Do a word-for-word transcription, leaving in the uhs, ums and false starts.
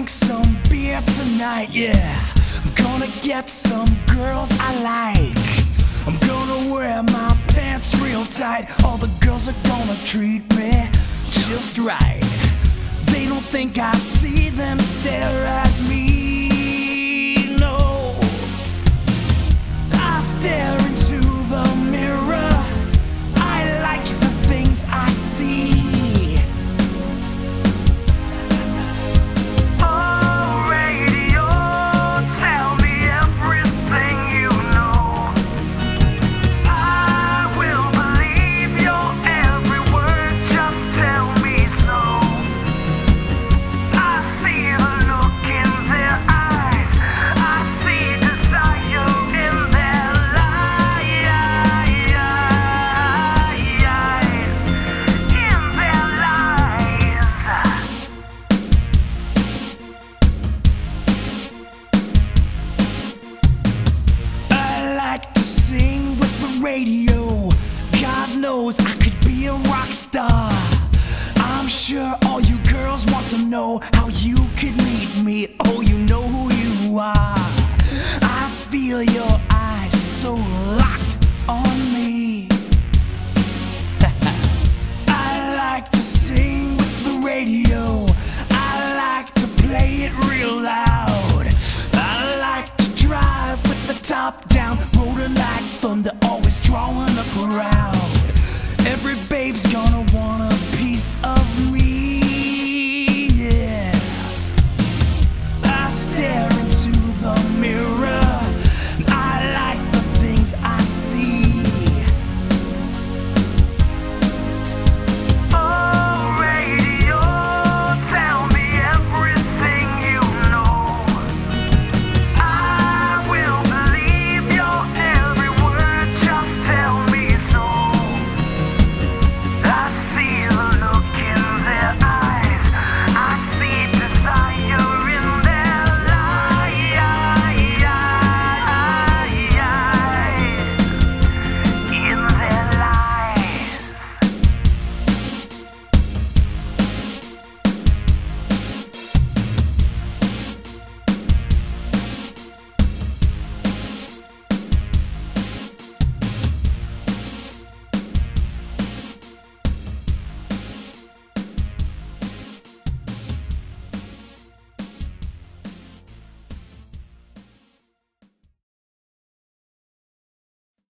drink some beer tonight, yeah. I'm gonna get some girls I like. I'm gonna wear my pants real tight. All the girls are gonna treat me just right. They don't think I see them stare at me, no. I stare into the mirror. I like the things I see. Radio, God knows I could be a rock star. I'm sure all you girls want to know how you could meet me. Oh, you know who you are. I feel your eyes so locked on me. I like to sing with the radio.